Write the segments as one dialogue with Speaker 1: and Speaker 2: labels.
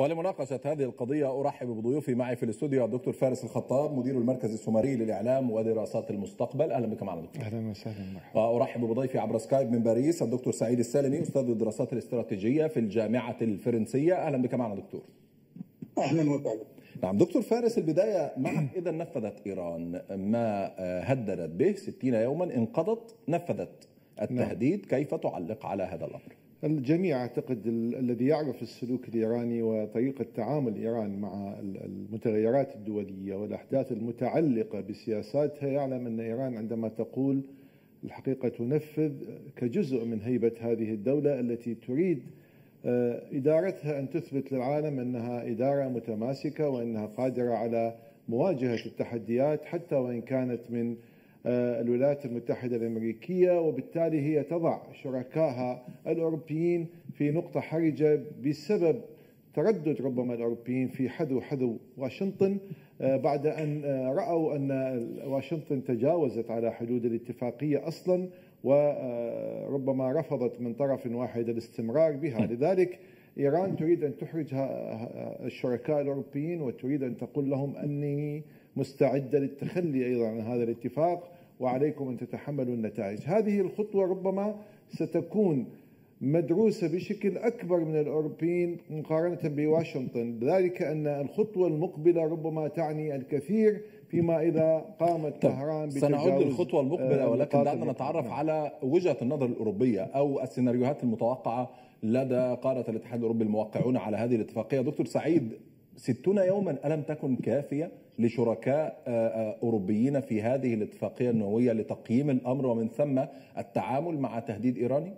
Speaker 1: ولمناقشة هذه القضية أرحب بضيوفي معي في الاستوديو الدكتور فارس الخطاب مدير المركز السومري للإعلام ودراسات المستقبل. أهلا بك معنا دكتور.
Speaker 2: أهلا وسهلا، مرحبا.
Speaker 1: وأرحب بضيفي عبر سكايب من باريس الدكتور سعيد السالمي أستاذ الدراسات الاستراتيجية في الجامعة الفرنسية. أهلا بك معنا دكتور.
Speaker 3: أهلا وسهلا.
Speaker 1: نعم دكتور فارس، البداية معك. إذا نفذت إيران ما هددت به 60 يوما، انقضت، نفذت التهديد، كيف تعلق على هذا الأمر؟
Speaker 2: الجميع أعتقد الذي يعرف السلوك الإيراني وطريقة تعامل إيران مع المتغيرات الدولية والأحداث المتعلقة بسياساتها يعلم أن إيران عندما تقول الحقيقة تنفذ كجزء من هيبة هذه الدولة التي تريد إدارتها أن تثبت للعالم أنها إدارة متماسكة وأنها قادرة على مواجهة التحديات حتى وإن كانت من الولايات المتحدة الأمريكية، وبالتالي هي تضع شركائها الأوروبيين في نقطة حرجة بسبب تردد ربما الأوروبيين في حذو واشنطن بعد أن رأوا أن واشنطن تجاوزت على حدود الاتفاقية أصلا وربما رفضت من طرف واحد الاستمرار بها. لذلك إيران تريد أن تحرج الشركاء الأوروبيين وتريد أن تقول لهم أنني مستعدة للتخلي أيضا عن هذا الاتفاق وعليكم أن تتحملوا النتائج. هذه الخطوة ربما ستكون مدروسة بشكل أكبر من الأوروبيين مقارنة بواشنطن، ذلك أن الخطوة المقبلة ربما تعني الكثير فيما إذا قامت طهران بتجاوز.
Speaker 1: سنعود للخطوة المقبلة، ولكن دعنا نتعرف على وجهة النظر الأوروبية أو السيناريوهات المتوقعة لدى قارة الاتحاد الأوروبي الموقعون على هذه الاتفاقية. دكتور سعيد، 60 يوما ألم تكن كافية لشركاء أوروبيين في هذه الاتفاقية النووية لتقييم الأمر ومن ثم التعامل مع تهديد إيراني؟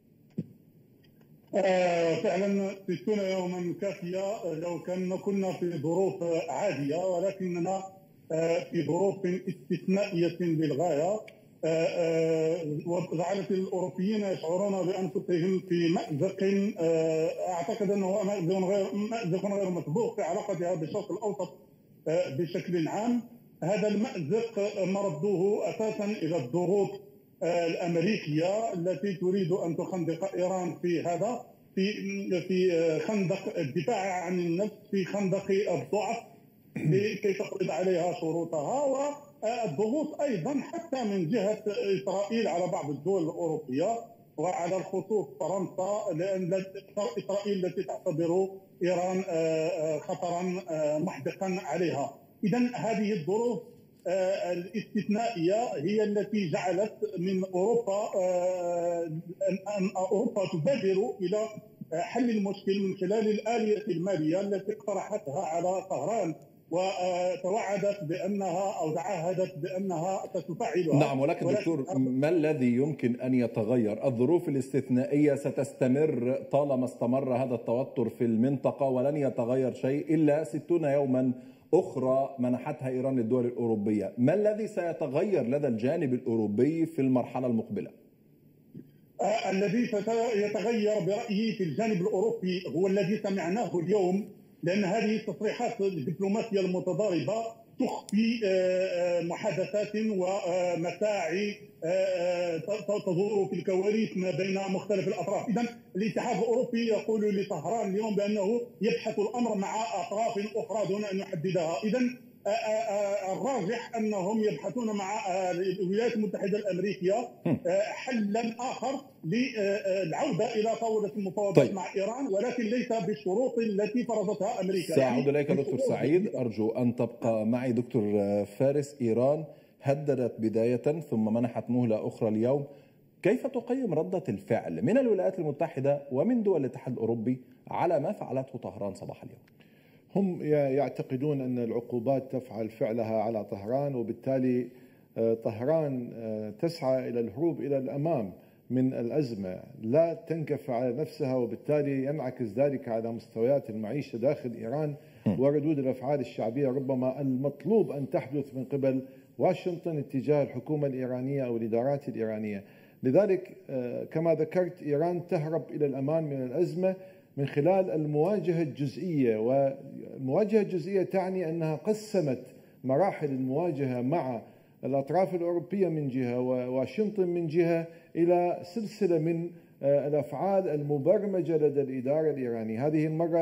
Speaker 3: فعلا 60 يوما كافية لو كنا في ظروف عادية، ولكننا في ظروف استثنائية للغاية وجعلت الأوروبيين يشعرون بأنفسهم في مأزق أعتقد أنه مأزق غير مسبوق في علاقتها بالشرق الأوسط بشكل عام. هذا المأزق مرده أساسا إلى الضغوط الأمريكية التي تريد أن تخندق إيران في خندق الدفاع عن النفس، في خندق الضعف لكي تفرض عليها شروطها، والضغوط أيضا حتى من جهة إسرائيل على بعض الدول الأوروبية وعلى الخصوص فرنسا، لأن إسرائيل التي تعتبر إيران خطرا محدقا عليها. إذن هذه الظروف الاستثنائية هي التي جعلت من أوروبا أن أوروبا تبادر إلى حل المشكل من خلال الآلية المالية التي اقترحتها على طهران وتوعدت بأنها أو تعهدت بأنها ستفعلها.
Speaker 1: نعم، ولكن دكتور، ما الذي يمكن أن يتغير؟ الظروف الاستثنائية ستستمر طالما استمر هذا التوتر في المنطقة ولن يتغير شيء إلا 60 يوما أخرى منحتها إيران للدول الأوروبية. ما الذي سيتغير لدى الجانب الأوروبي في المرحلة المقبلة؟
Speaker 3: الذي سيتغير برأيي في الجانب الأوروبي هو الذي سمعناه اليوم، لأن هذه التصريحات الدبلوماسية المتضاربة تخفي محادثات ومساعي تدور في الكواليس ما بين مختلف الأطراف. إذن الاتحاد الأوروبي يقول لطهران اليوم بأنه يبحث الأمر مع أطراف أخرى دون أن يحددها. إذن الراجح أنهم يبحثون مع الولايات المتحدة الأمريكية حلا آخر للعودة إلى طاولة المفاوضات مع إيران، ولكن ليس بالشروط التي فرضتها أمريكا.
Speaker 1: سأعود إليك دكتور سعيد، أرجو أن تبقى معي. دكتور فارس، إيران هددت بداية ثم منحت مهلة أخرى اليوم، كيف تقيم ردة الفعل من الولايات المتحدة ومن دول الاتحاد الأوروبي على ما فعلته طهران صباح اليوم؟
Speaker 2: هم يعتقدون أن العقوبات تفعل فعلها على طهران، وبالتالي طهران تسعى إلى الهروب إلى الأمام من الأزمة، لا تنكف على نفسها، وبالتالي ينعكس ذلك على مستويات المعيشة داخل إيران وردود الأفعال الشعبية ربما المطلوب أن تحدث من قبل واشنطن اتجاه الحكومة الإيرانية أو الإدارات الإيرانية. لذلك كما ذكرت إيران تهرب إلى الأمان من الأزمة من خلال المواجهة الجزئية، والمواجهة الجزئية تعني أنها قسمت مراحل المواجهة مع الأطراف الأوروبية من جهة وواشنطن من جهة إلى سلسلة من الأفعال المبرمجة لدى الإدارة الإيرانية. هذه المرة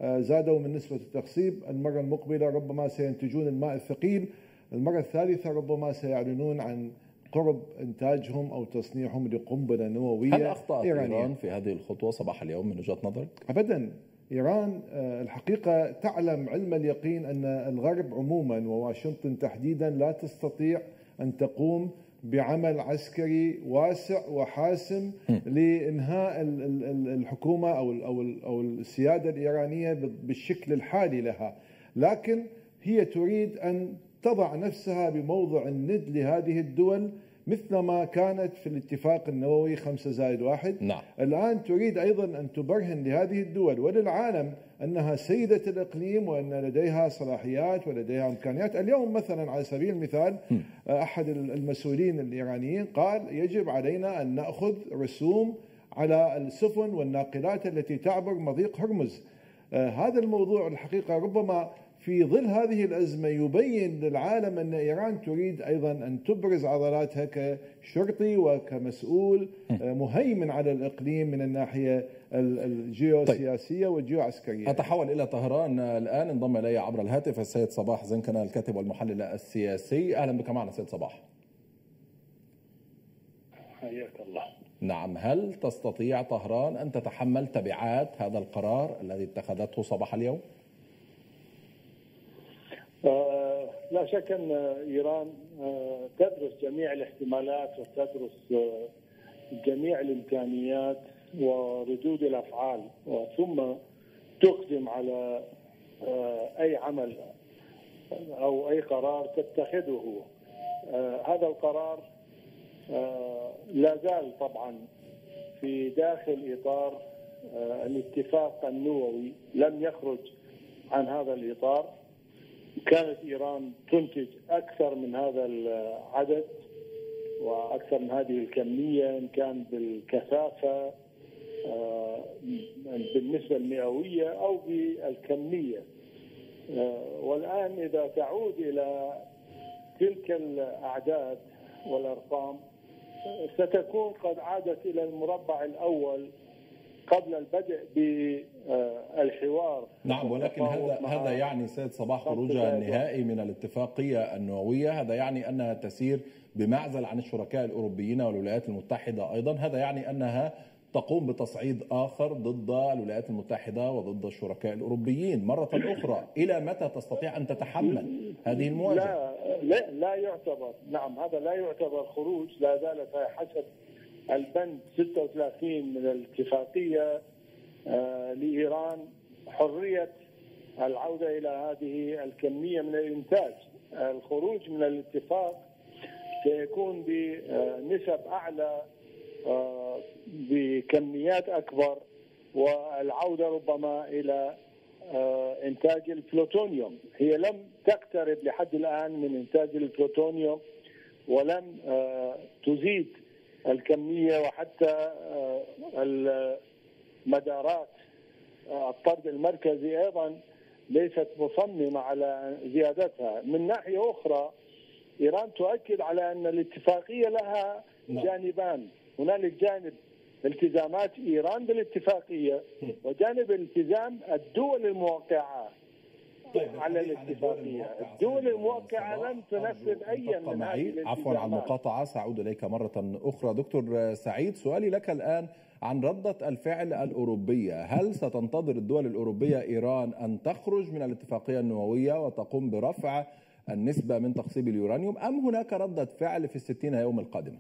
Speaker 2: زادوا من نسبة التخصيب. المرة المقبلة ربما سينتجون الماء الثقيل. المرة الثالثة ربما سيعلنون عن قرب إنتاجهم أو تصنيعهم لقنبلة نووية.
Speaker 1: هل أخطأت إيران في هذه الخطوة صباح اليوم من وجهة نظرك؟
Speaker 2: أبدا. إيران الحقيقة تعلم علم اليقين أن الغرب عموما وواشنطن تحديدا لا تستطيع أن تقوم بعمل عسكري واسع وحاسم لإنهاء الحكومة أو السيادة الإيرانية بالشكل الحالي لها، لكن هي تريد أن تضع نفسها بموضع الند لهذه الدول مثلما كانت في الاتفاق النووي 5+1.
Speaker 1: نعم.
Speaker 2: الآن تريد أيضا أن تبرهن لهذه الدول وللعالم أنها سيدة الإقليم وأن لديها صلاحيات ولديها إمكانيات. اليوم مثلا على سبيل المثال أحد المسؤولين الإيرانيين قال يجب علينا أن نأخذ رسوم على السفن والناقلات التي تعبر مضيق هرمز. هذا الموضوع الحقيقة ربما في ظل هذه الأزمة يبين للعالم أن إيران تريد أيضا أن تبرز عضلاتها كشرطي وكمسؤول مهيمن على الإقليم من الناحية الجيوسياسية والجيوعسكرية.
Speaker 1: أتحول إلى طهران الآن. انضم إلي عبر الهاتف السيد صباح زنكنة الكاتب والمحلل السياسي. أهلا بك معنا سيد صباح.
Speaker 4: حياك الله.
Speaker 1: نعم، هل تستطيع طهران أن تتحمل تبعات هذا القرار الذي اتخذته صباح اليوم؟
Speaker 4: لا شك أن إيران تدرس جميع الاحتمالات وتدرس جميع الإمكانيات وردود الأفعال ثم تقدم على أي عمل أو أي قرار تتخذه. هذا القرار لا زال طبعا في داخل إطار الاتفاق النووي، لم يخرج عن هذا الإطار. كانت إيران تنتج أكثر من هذا العدد وأكثر من هذه الكمية، إن كان بالكثافة بالنسبة المئوية أو بالكمية. والآن إذا تعود إلى تلك الأعداد والأرقام ستكون قد عادت إلى المربع الأول قبل البدء بالحوار.
Speaker 1: نعم، ولكن هذا يعني سيد صباح خروجها النهائي من الاتفاقية النووية، هذا يعني أنها تسير بمعزل عن الشركاء الأوروبيين والولايات المتحدة أيضا، هذا يعني أنها تقوم بتصعيد آخر ضد الولايات المتحدة وضد الشركاء الأوروبيين مرة أخرى. إلى متى تستطيع أن تتحمل هذه المواجهة؟
Speaker 4: لا يعتبر. نعم، هذا لا يعتبر خروج، لا زال حسب البند 36 من الاتفاقية لإيران حرية العودة إلى هذه الكمية من الإنتاج. الخروج من الاتفاق سيكون بنسب أعلى بكميات أكبر، والعودة ربما إلى إنتاج البلوتونيوم. هي لم تقترب لحد الآن من إنتاج البلوتونيوم ولم تزيد الكمية، وحتى المدارات الطرد المركزي أيضا ليست مصممة على زيادتها. من ناحية أخرى إيران تؤكد على أن الاتفاقية لها جانبان، هنالك جانب التزامات إيران بالاتفاقية وجانب التزام الدول الموقعة على الاتفاقية. الدول الموقعة لن تنفذ أي من هذه الالتزامات.
Speaker 1: عفوا عن المقاطعة، سأعود إليك مرة أخرى. دكتور سعيد، سؤالي لك الآن عن ردة الفعل الأوروبية. هل ستنتظر الدول الأوروبية إيران أن تخرج من الاتفاقية النووية وتقوم برفع النسبة من تخصيب اليورانيوم، أم هناك ردة فعل في 60 يوم القادمة؟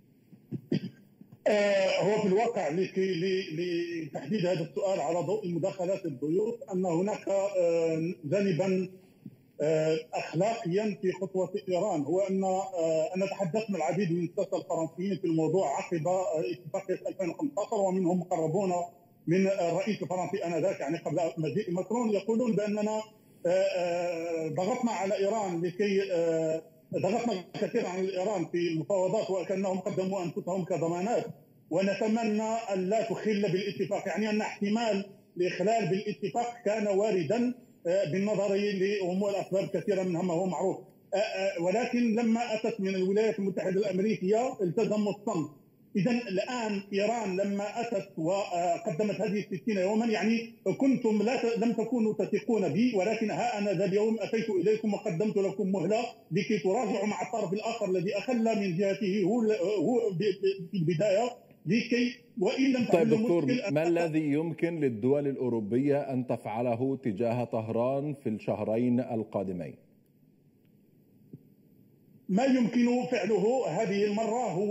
Speaker 3: هو في الواقع لتحديد هذا السؤال على ضوء مداخلات الضيوف أن هناك جانبا أخلاقيا في خطوة إيران، هو أن تحدثنا العديد من الساسة الفرنسيين في الموضوع عقب اتفاقية 2015، ومنهم مقربون من الرئيس الفرنسي آنذاك يعني قبل مجيء ماكرون، يقولون بأننا ضغطنا على إيران ضغطنا كثيرا على إيران في المفاوضات وكأنهم قدموا أنفسهم كضمانات، ونتمنى أن لا تخل بالاتفاق، يعني أن احتمال الإخلال بالاتفاق كان واردا بالنظر لأمور أسباب كثيرة منها ما هو معروف، ولكن لما أتت من الولايات المتحدة الأمريكية التزموا الصمت. إذا الآن إيران لما أتت وقدمت هذه 60 يوما، يعني كنتم لم تكونوا تثقون بي، ولكن ها أنا ذا اليوم أتيت إليكم وقدمت لكم مهلة لكي تراجعوا مع الطرف الآخر الذي أخل من جهته هو في البداية، لكي وإن لم
Speaker 1: طيب دكتور، ما الذي يمكن للدول الأوروبية أن تفعله تجاه طهران في الشهرين القادمين؟
Speaker 3: ما يمكن فعله هذه المرة هو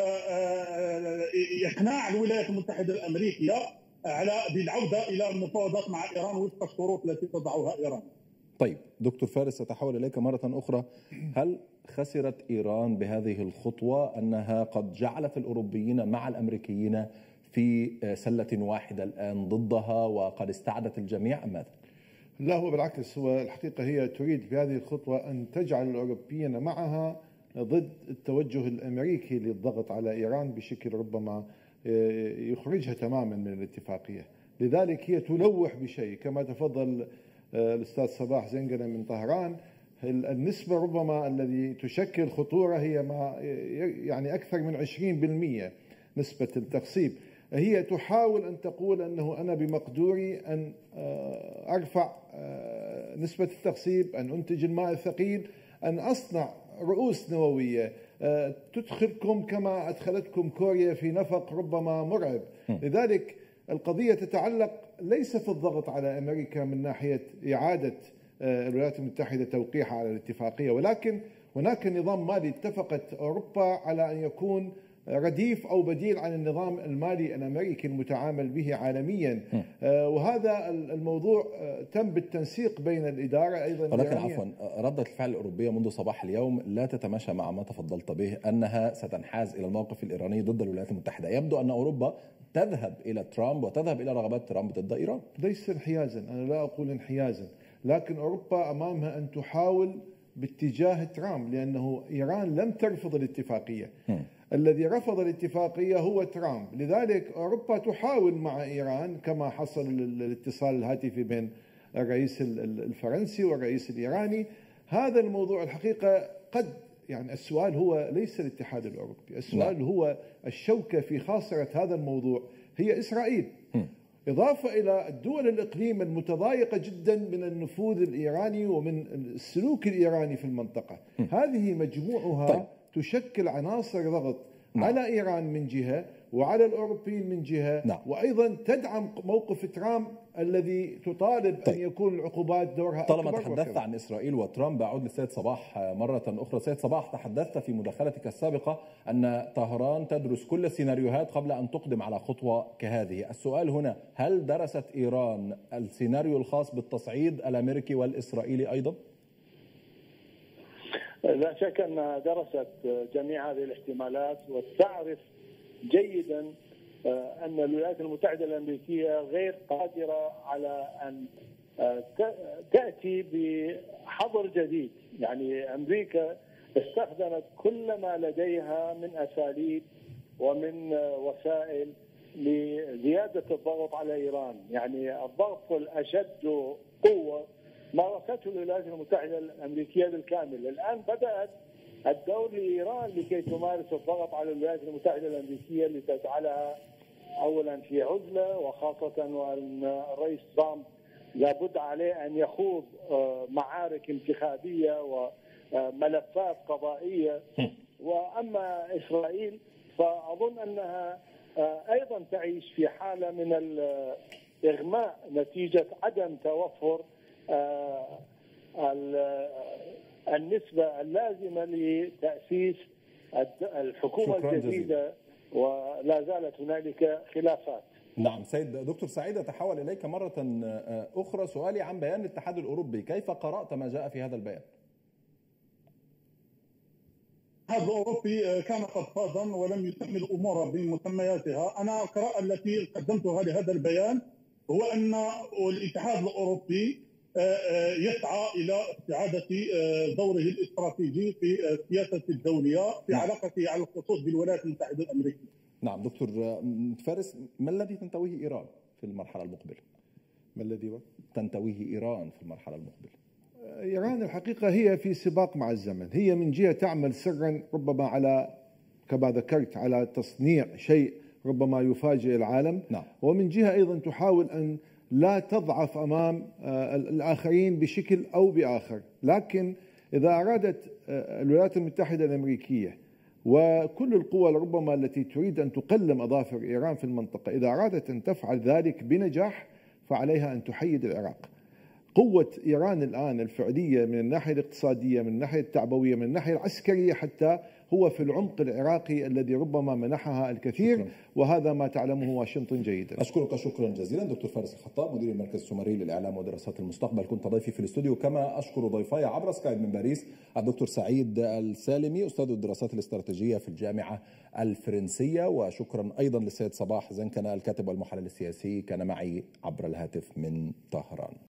Speaker 3: إقناع الولايات المتحدة الأمريكية على بالعودة إلى المفاوضات مع إيران وفق الشروط التي تضعها إيران.
Speaker 1: طيب دكتور فارس، أتحول إليك مرة أخرى. هل خسرت إيران بهذه الخطوة أنها قد جعلت الأوروبيين مع الأمريكيين في سلة واحدة الآن ضدها وقد استعدت الجميع أم ماذا؟
Speaker 2: لا، هو بالعكس، هو الحقيقة هي تريد بهذه الخطوة أن تجعل الأوروبيين معها ضد التوجه الأمريكي للضغط على إيران بشكل ربما يخرجها تماما من الاتفاقية. لذلك هي تلوح بشيء كما تفضل الأستاذ صباح زنقنة من طهران. النسبة ربما الذي تشكل خطورة هي ما يعني أكثر من 20% نسبة التخصيب. هي تحاول أن تقول أنه أنا بمقدوري أن أرفع نسبة التخصيب، أن أنتج الماء الثقيل، أن أصنع رؤوس نووية تدخلكم كما أدخلتكم كوريا في نفق ربما مرعب. لذلك القضية تتعلق ليس في الضغط على أمريكا من ناحية إعادة الولايات المتحدة توقيعها على الاتفاقية، ولكن هناك نظام مالي اتفقت أوروبا على أن يكون رديف أو بديل عن النظام المالي الأمريكي المتعامل به عالميا. وهذا الموضوع تم بالتنسيق بين الإدارة أيضا.
Speaker 1: ولكن عفوا، ردة الفعل الأوروبية منذ صباح اليوم لا تتماشى مع ما تفضلت به، أنها ستنحاز إلى الموقف الإيراني ضد الولايات المتحدة. يبدو أن أوروبا تذهب إلى ترامب وتذهب إلى رغبات ترامب ضد إيران.
Speaker 2: ليس انحيازا، أنا لا أقول انحيازا، لكن أوروبا أمامها أن تحاول باتجاه ترامب، لأنه إيران لم ترفض الاتفاقية. الذي رفض الاتفاقية هو ترامب. لذلك أوروبا تحاول مع إيران، كما حصل الاتصال الهاتفي بين الرئيس الفرنسي والرئيس الإيراني. هذا الموضوع الحقيقة قد يعني السؤال هو ليس الاتحاد الأوروبي، السؤال هو الشوكة في خاصرة هذا الموضوع هي إسرائيل، إضافة إلى الدول الإقليم المتضايقة جدا من النفوذ الإيراني ومن السلوك الإيراني في المنطقة. هذه مجموعها تشكل عناصر ضغط على إيران من جهة وعلى الأوروبيين من جهة، وأيضا تدعم موقف ترامب الذي تطالب أن يكون العقوبات دورها أكبر.
Speaker 1: طالما تحدثت عن إسرائيل وترامب، أعود للسيد صباح مرة أخرى. سيد صباح، تحدثت في مداخلتك السابقة أن طهران تدرس كل السيناريوهات قبل أن تقدم على خطوة كهذه. السؤال هنا، هل درست إيران السيناريو الخاص بالتصعيد الأمريكي والإسرائيلي أيضا؟
Speaker 4: لا شك أنها درست جميع هذه الاحتمالات وتعرف جيدا أن الولايات المتحدة الأمريكية غير قادرة على أن تأتي بحظر جديد. يعني أمريكا استخدمت كل ما لديها من أساليب ومن وسائل لزيادة الضغط على إيران. يعني الضغط الأشد قوة مارسته الولايات المتحدة الأمريكية بالكامل. الآن بدأت الدور لإيران لكي تمارس الضغط على الولايات المتحدة الأمريكية لتجعلها أولا في عزلة، وخاصة وأن الرئيس ترامب لابد عليه أن يخوض معارك انتخابية وملفات قضائية. وأما إسرائيل فأظن أنها أيضا تعيش في حالة من الإغماء نتيجة عدم توفر النسبة اللازمة لتأسيس الحكومة الجديدة، ولا زالت هنالك خلافات.
Speaker 1: نعم سيد دكتور سعيد، أتحول إليك مرة أخرى. سؤالي عن بيان الاتحاد الأوروبي، كيف قرأت ما جاء في هذا البيان؟
Speaker 3: الاتحاد الأوروبي كان قد فاضا ولم يسمي الأمور بمسمياتها. أنا القراءة التي قدمتها لهذا البيان هو أن الاتحاد الأوروبي يسعى إلى استعادة دوره الاستراتيجي في السياسة الدولية في علاقته على الخصوص بالولايات المتحدة الأمريكية.
Speaker 1: نعم دكتور فارس، ما الذي تنتويه إيران في المرحلة المقبلة؟
Speaker 2: ما الذي
Speaker 1: تنتويه إيران في المرحلة المقبلة؟
Speaker 2: إيران الحقيقة هي في سباق مع الزمن. هي من جهة تعمل سرا ربما على كما ذكرت على تصنيع شيء ربما يفاجئ العالم.
Speaker 1: نعم.
Speaker 2: ومن جهة أيضا تحاول أن لا تضعف أمام الآخرين بشكل أو بآخر. لكن إذا أرادت الولايات المتحدة الأمريكية وكل القوى ربما التي تريد أن تقلم أظافر إيران في المنطقة، إذا أرادت أن تفعل ذلك بنجاح فعليها أن تحيد العراق. قوة إيران الآن الفعلية من الناحية الاقتصادية، من الناحية التعبوية، من الناحية العسكرية حتى، هو في العمق العراقي الذي ربما منحها الكثير. شكرا. وهذا ما تعلمه واشنطن جيدا.
Speaker 1: أشكرك شكرا جزيلا دكتور فارس الخطاب، مدير المركز السومري للإعلام ودراسات المستقبل، كنت ضيفي في الاستوديو. كما أشكر ضيفي عبر سكايب من باريس الدكتور سعيد السالمي أستاذ الدراسات الاستراتيجية في الجامعة الفرنسية، وشكرا أيضا للسيد صباح زنكنة الكاتب والمحلل السياسي، كان معي عبر الهاتف من طهران.